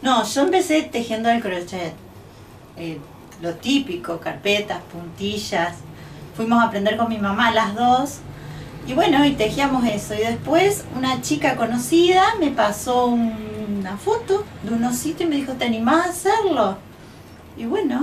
No, yo empecé tejiendo al crochet. Lo típico, carpetas, puntillas. Fuimos a aprender con mi mamá las dos. Y bueno, y tejíamos eso. Y después una chica conocida me pasó una foto de un osito y me dijo, ¿te animás a hacerlo? Y bueno,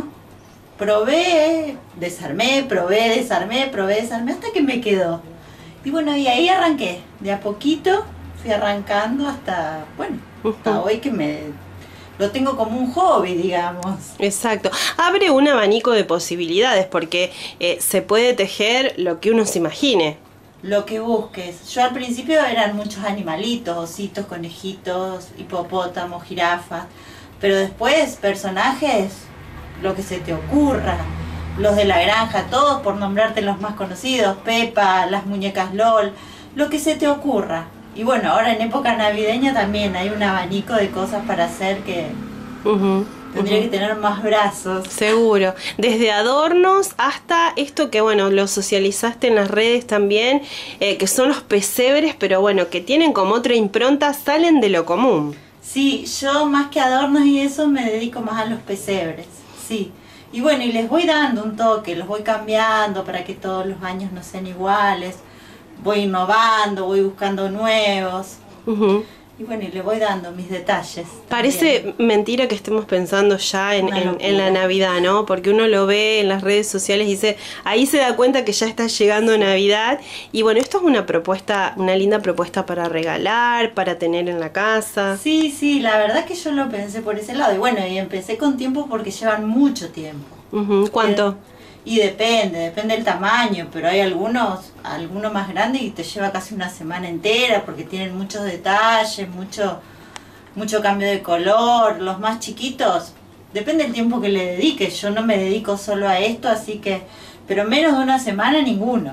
probé, desarmé, probé, desarmé, probé, desarmé, hasta que me quedó. Y bueno, y ahí arranqué. De a poquito fui arrancando hasta, bueno, hasta hoy que lo tengo como un hobby, digamos. Exacto. Abre un abanico de posibilidades porque se puede tejer lo que uno se imagine. Lo que busques. Yo al principio eran muchos animalitos, ositos, conejitos, hipopótamos, jirafas. Pero después personajes, lo que se te ocurra. Los de la granja, todos por nombrarte los más conocidos. Pepa, las muñecas LOL, lo que se te ocurra. Y bueno, ahora en época navideña también hay un abanico de cosas para hacer que tendría que tener más brazos. Seguro. Desde adornos hasta esto que, bueno, lo socializaste en las redes también, que son los pesebres, pero bueno, que tienen como otra impronta, salen de lo común. Sí, yo más que adornos y eso me dedico más a los pesebres, sí. Y bueno, y les voy dando un toque, los voy cambiando para que todos los años no sean iguales. Voy innovando, voy buscando nuevos. Y bueno, y le voy dando mis detalles. Parece también. Mentira que estemos pensando ya en la Navidad, ¿no? Porque uno lo ve en las redes sociales y dice, ahí se da cuenta que ya está llegando Navidad. Y bueno, esto es una propuesta, una linda propuesta para regalar, para tener en la casa. Sí, sí, la verdad que yo lo pensé por ese lado. Y bueno, y empecé con tiempo porque llevan mucho tiempo. ¿Cuánto? Y depende del tamaño, pero hay algunos más grandes y te lleva casi una semana entera porque tienen muchos detalles, mucho cambio de color. Los más chiquitos, depende del tiempo que le dediques. Yo no me dedico solo a esto, así que, pero menos de una semana ninguno.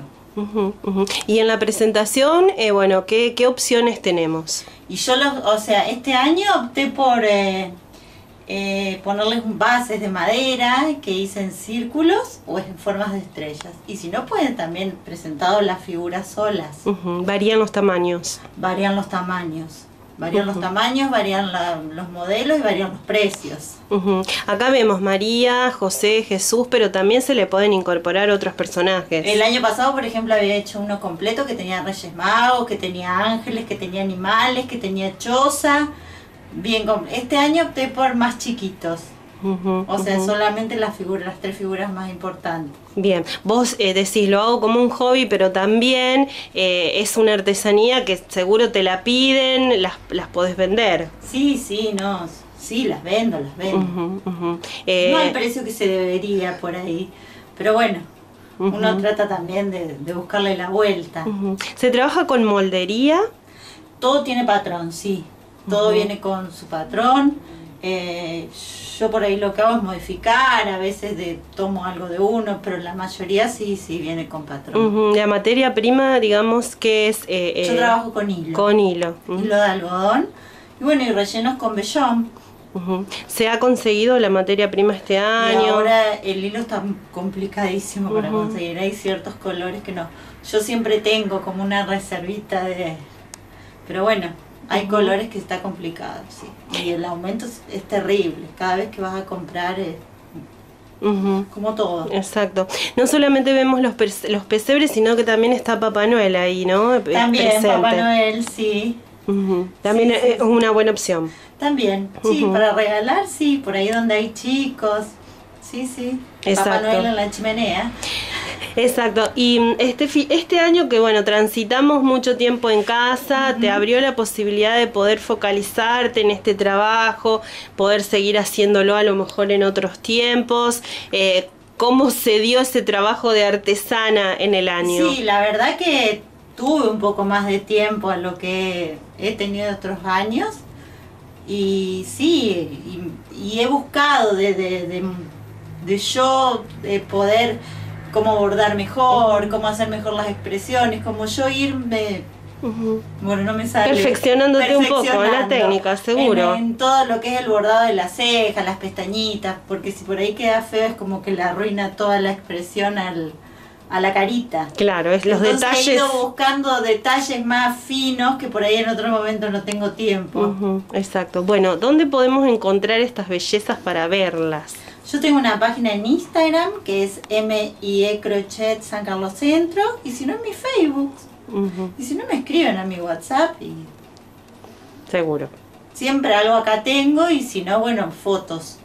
Y en la presentación, bueno, ¿qué opciones tenemos? Y yo, o sea, este año opté por ponerles bases de madera que hice en círculos o en formas de estrellas. Y si no, pueden también presentado las figuras solas. Varían los tamaños. Varían los tamaños. Varían los tamaños, varían los modelos y varían los precios. Acá vemos María, José, Jesús, pero también se le pueden incorporar otros personajes. El año pasado, por ejemplo, había hecho uno completo que tenía Reyes Magos, que tenía ángeles, que tenía animales, que tenía choza. Bien, este año opté por más chiquitos. O sea, solamente las 3 figuras más importantes. Bien, vos decís, lo hago como un hobby, pero también es una artesanía que seguro te la piden, las podés vender. Sí, no, sí, las vendo. No al precio que se debería por ahí, pero bueno, uno trata también de buscarle la vuelta. ¿Se trabaja con moldería? Todo tiene patrón, sí. Todo viene con su patrón. Yo por ahí lo que hago es modificar, a veces tomo algo de uno, pero la mayoría sí viene con patrón. La materia prima, digamos que es... Yo trabajo con hilo. Con hilo. Hilo de algodón. Y bueno, y rellenos con vellón. ¿Se ha conseguido la materia prima este año? Y ahora el hilo está complicadísimo para conseguir. Hay ciertos colores que no. Yo siempre tengo como una reservita de... Pero bueno... Hay colores que está complicado, sí. Y el aumento es terrible. Cada vez que vas a comprar es como todo. Exacto. No solamente vemos los pesebres, sino que también está Papá Noel ahí, ¿no? También presente. Papá Noel, sí. También sí, es una buena opción. También, sí, para regalar, sí. Por ahí donde hay chicos. Sí. Exacto. Papá Noel en la chimenea. Exacto, y este año que bueno, transitamos mucho tiempo en casa, te abrió la posibilidad de poder focalizarte en este trabajo, poder seguir haciéndolo a lo mejor en otros tiempos. ¿Cómo se dio ese trabajo de artesana en el año? Sí, la verdad que tuve un poco más de tiempo a lo que he tenido otros años y sí, y he buscado de yo poder cómo bordar mejor, cómo hacer mejor las expresiones, cómo yo irme, bueno, no me sale. Perfeccionándote un poco en la técnica, seguro. En todo lo que es el bordado de las cejas, las pestañitas, porque si por ahí queda feo es como que le arruina toda la expresión a la carita. Claro, es los Entonces detalles. he ido buscando detalles más finos que por ahí en otro momento no tengo tiempo. Exacto. Bueno, ¿dónde podemos encontrar estas bellezas para verlas? Yo tengo una página en Instagram que es MIE Crochet San Carlos Centro, y si no en mi Facebook. Y si no me escriben a mi WhatsApp y Seguro. siempre algo acá tengo, y si no, bueno, fotos.